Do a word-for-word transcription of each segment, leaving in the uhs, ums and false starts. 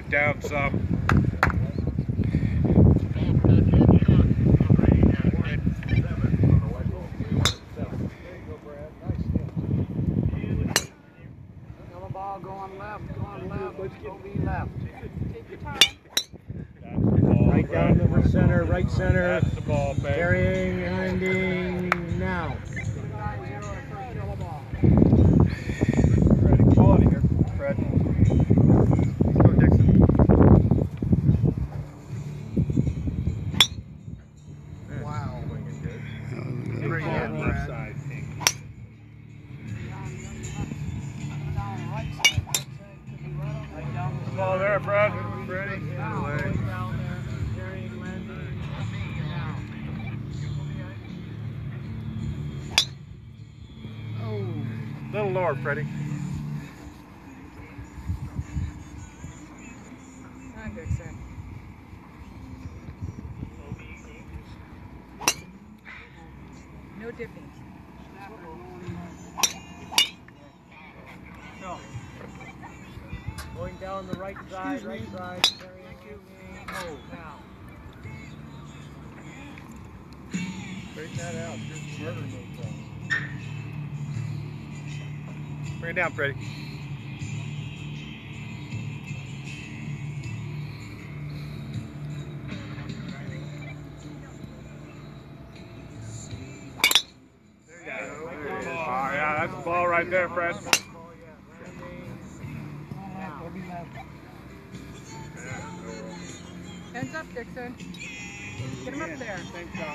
down some. Ball going left, going left, go be left. Take your time. Right down to the center, right center. That's the ball, baby. Carrying and ending now. Fred, ball out of here. Fred. Let's go, Dixon. Wow. Bring it left side, Pink. Ball there, Fred. Ready? Oh. A little lower, Freddie. Hi, Dixon. No dipping. No. Going down the right side, right side. Oh, now. Straighten that out. You're murdering those balls. Bring it down, Freddie. There you go. Oh, yeah, that's the ball right there, Fred. Hands up, Dixon. Get him up there. Thanks, Doc.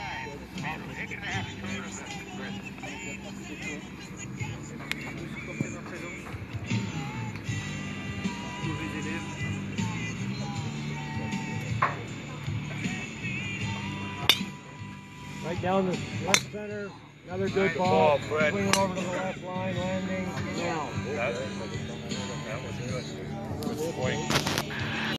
Right down the left center. Another good Good ball. ball, Fred. Swinging over to the left line, landing now. That, that was good. Good swing.